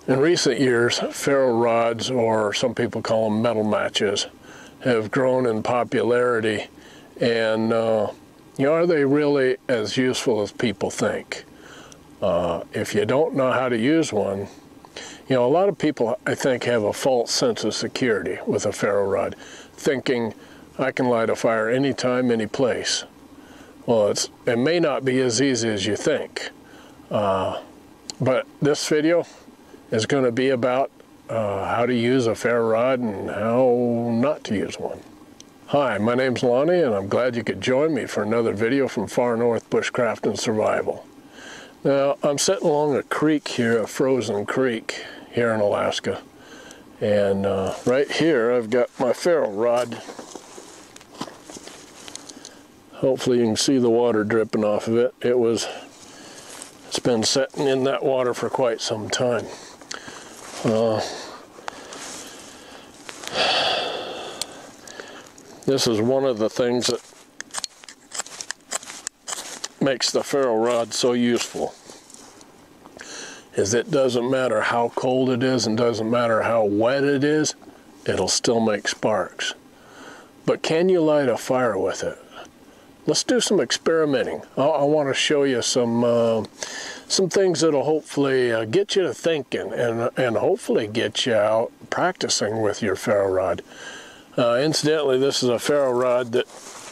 In recent years, ferro rods, or some people call them metal matches, have grown in popularity, and are they really as useful as people think? If you don't know how to use one, a lot of people, I think, have a false sense of security with a ferro rod, thinking I can light a fire anytime, any place. Well, it may not be as easy as you think, but this video is going to be about how to use a ferro rod and how not to use one. Hi, my name's Lonnie, and I'm glad you could join me for another video from far north bushcraft and survival. Now, I'm sitting along a creek here, a frozen creek here in Alaska, and right here I've got my ferro rod. Hopefully you can see the water dripping off of it. It's been sitting in that water for quite some time. This is one of the things that makes the ferro rod so useful, is it doesn't matter how cold it is and doesn't matter how wet it is, it'll still make sparks. But can you light a fire with it? Let's do some experimenting. I want to show you some things that'll hopefully get you to thinking and hopefully get you out practicing with your ferro rod. Incidentally, this is a ferro rod that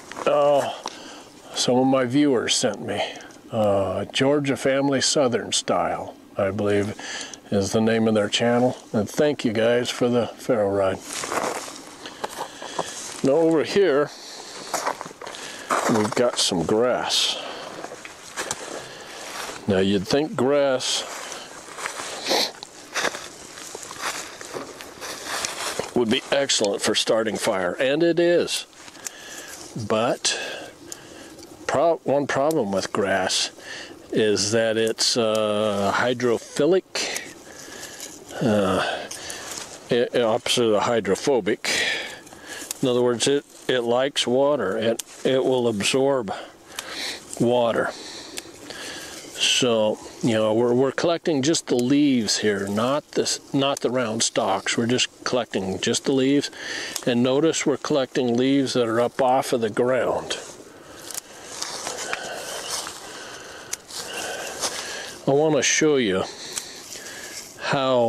some of my viewers sent me. Georgia Family Southern Style, I believe, is the name of their channel. And thank you guys for the ferro rod. Now over here, we've got some grass. Now you'd think grass would be excellent for starting fire, and it is. But one problem with grass is that it's hydrophilic, opposite of hydrophobic. In other words, it likes water. It will absorb water. So, we're collecting just the leaves here, not the round stalks. We're just collecting just the leaves. And notice we're collecting leaves that are up off of the ground. I want to show you how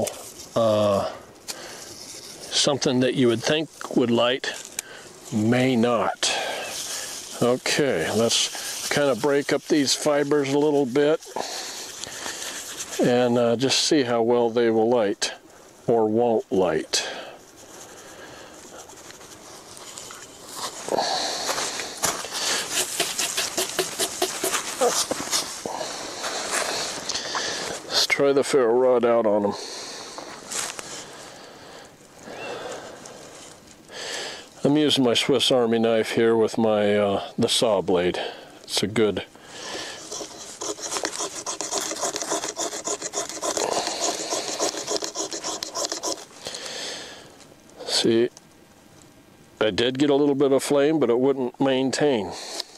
something that you would think would light may not. Okay, let's kind of break up these fibers a little bit and just see how well they will light or won't light. Let's try the ferro rod out on them. I'm using my Swiss Army knife here with my the saw blade. It's a good see. I did get a little bit of flame, but it wouldn't maintain.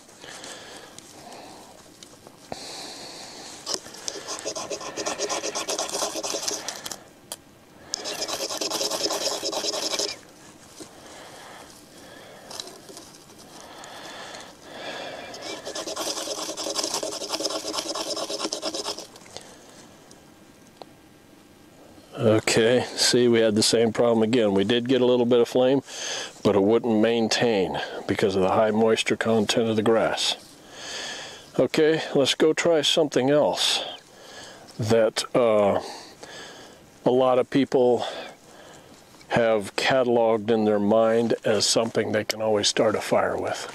Okay, see, we had the same problem again. We did get a little bit of flame, but it wouldn't maintain because of the high moisture content of the grass. Okay, let's go try something else that a lot of people have cataloged in their mind as something they can always start a fire with.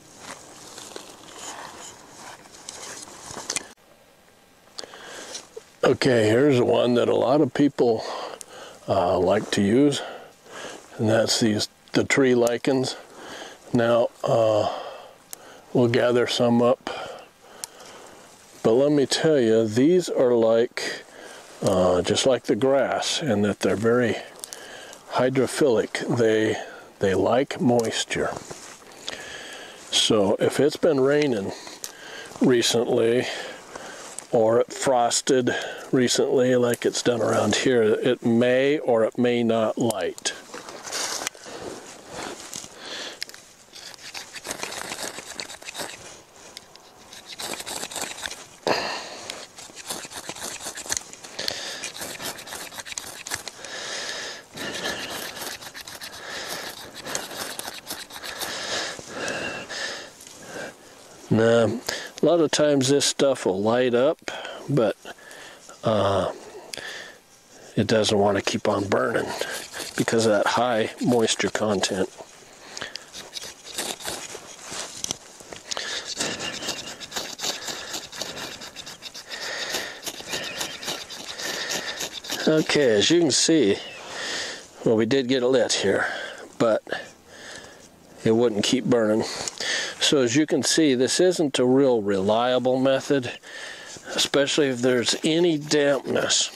Okay, here's one that a lot of people like to use, and that's the tree lichens. Now, we'll gather some up, but let me tell you, these are like, just like the grass, in that they're very hydrophilic. They like moisture. So if it's been raining recently, or it frosted recently like it's done around here, it may or it may not light. Now, a lot of times this stuff will light up, but it doesn't want to keep on burning because of that high moisture content. Okay, as you can see, well, we did get it lit here, but it wouldn't keep burning. So as you can see, this isn't a real reliable method, especially if there's any dampness.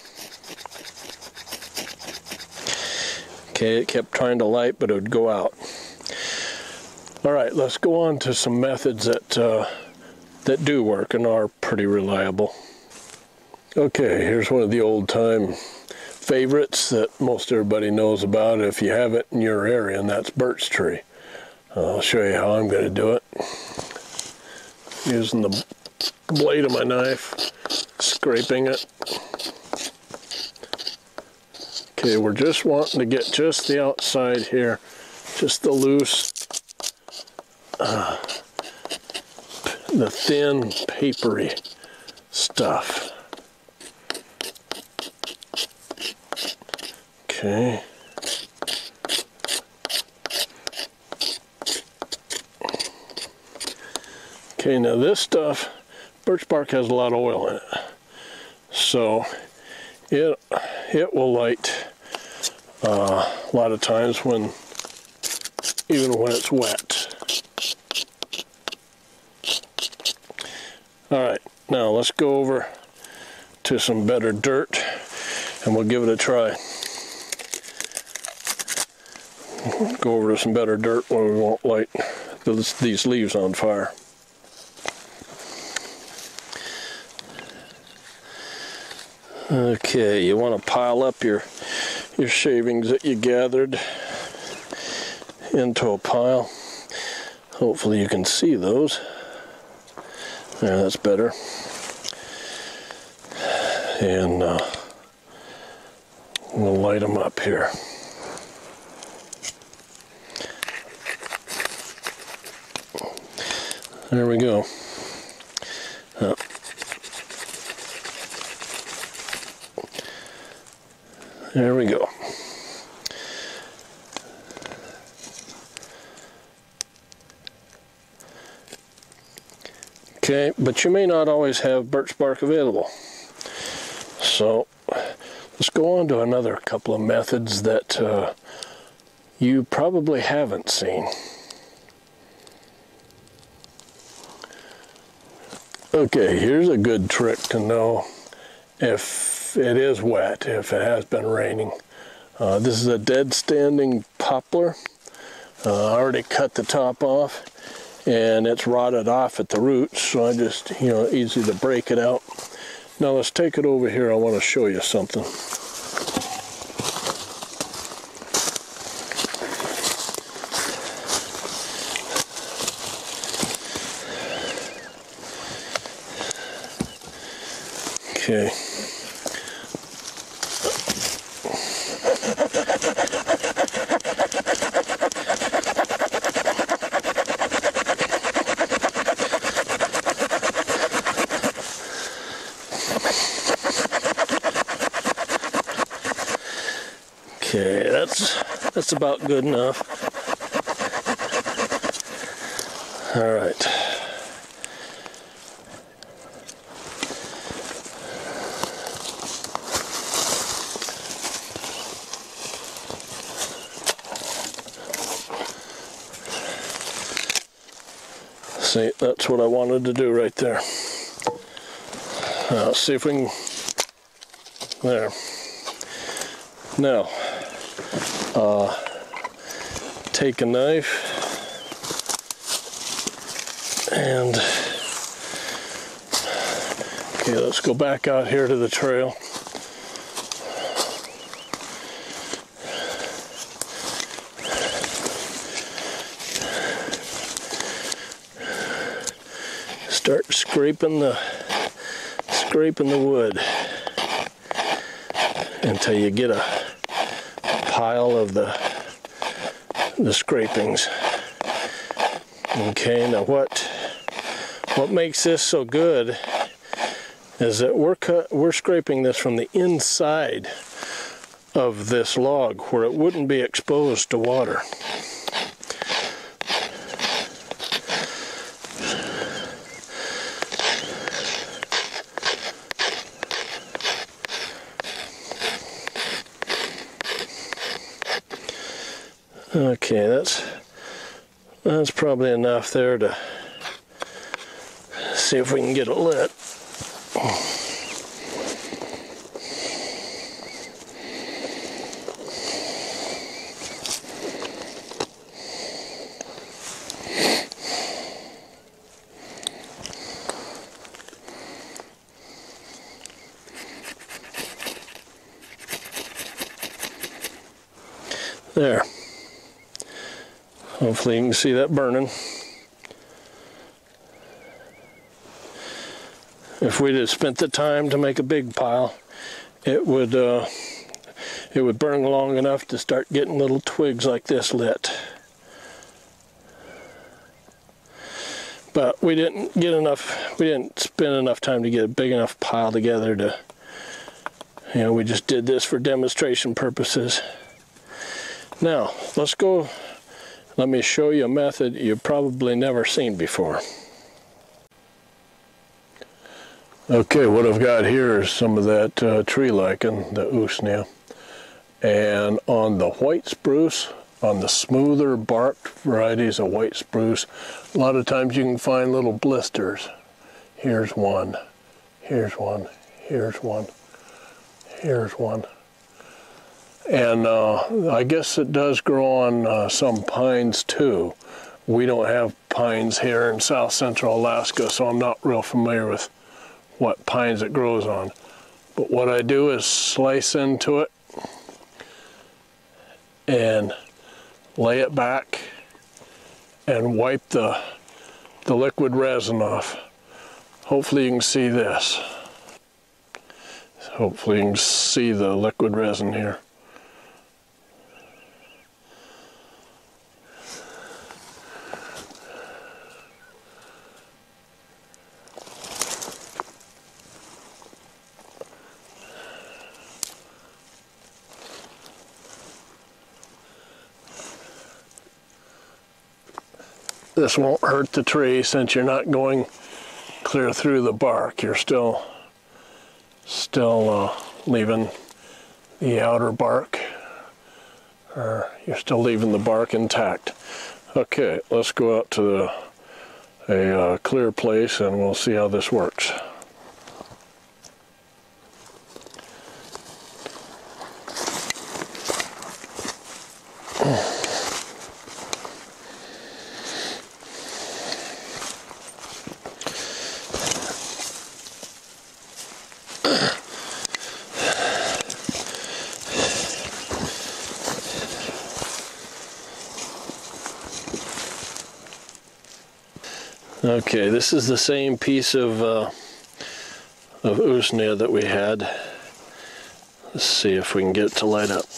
Okay, it kept trying to light, but it would go out. All right, let's go on to some methods that do work and are pretty reliable. Okay, here's one of the old-time favorites that most everybody knows about if you have it in your area, and that's birch tree. I'll show you how I'm going to do it. Using the blade of my knife, scraping it. Okay, we're just wanting to get just the outside here, just the loose, the thin, papery stuff. Okay. Okay, now this stuff, birch bark has a lot of oil in it, so it will light a lot of times even when it's wet. All right, now let's go over to some better dirt and we'll give it a try. Go over to some better dirt where we won't light these leaves on fire. Okay, you want to pile up your shavings that you gathered into a pile. Hopefully you can see those. There, that's better. And we'll light them up here. There we go. There we go. Okay, but you may not always have birch bark available. So let's go on to another couple of methods that you probably haven't seen. Okay, here's a good trick to know if it is wet, if it has been raining. This is a dead standing poplar. I already cut the top off and it's rotted off at the roots, so I just, easy to break it out. Now let's take it over here. I want to show you something. Okay. Okay, that's about good enough. All right. See, that's what I wanted to do right there. See if we can, there. Now, take a knife and, Okay, let's go back out here to the trail. Start scraping the wood until you get a pile of the scrapings. Okay, now what makes this so good is that we're scraping this from the inside of this log where it wouldn't be exposed to water. Okay, that's probably enough there to see if we can get it lit. There. Hopefully you can see that burning. If we'd have spent the time to make a big pile, it would burn long enough to start getting little twigs like this lit. But we didn't spend enough time to get a big enough pile together to, we just did this for demonstration purposes. Now, let's go. Let me show you a method you've probably never seen before. Okay, what I've got here is some of that tree lichen, the usnea. And on the white spruce, on the smoother barked varieties of white spruce, a lot of times you can find little blisters. Here's one, here's one, here's one, here's one. And I guess it does grow on some pines too. We don't have pines here in south central Alaska, so I'm not real familiar with what pines it grows on. But what I do is slice into it and lay it back and wipe the liquid resin off. Hopefully you can see this. Hopefully you can see the liquid resin here. This won't hurt the tree since you're not going clear through the bark. You're still leaving the outer bark, or you're still leaving the bark intact. Okay, let's go out to a clear place and we'll see how this works. Okay, this is the same piece of usnea that we had. Let's see if we can get it to light up.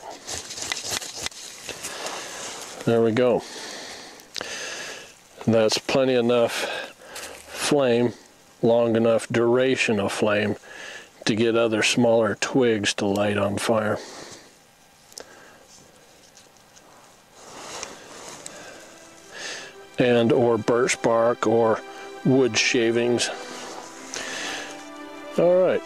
There we go. And that's plenty enough flame, long enough duration of flame to get other smaller twigs to light on fire. And or birch bark or wood shavings. All right.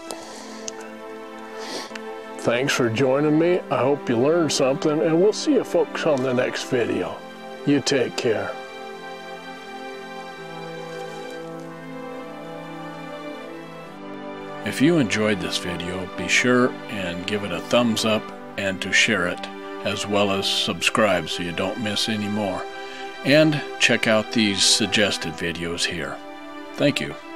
Thanks for joining me. I hope you learned something, and we'll see you folks on the next video. You take care. If you enjoyed this video, be sure and give it a thumbs up and to share it, as well as subscribe so you don't miss any more. And check out these suggested videos here. Thank you.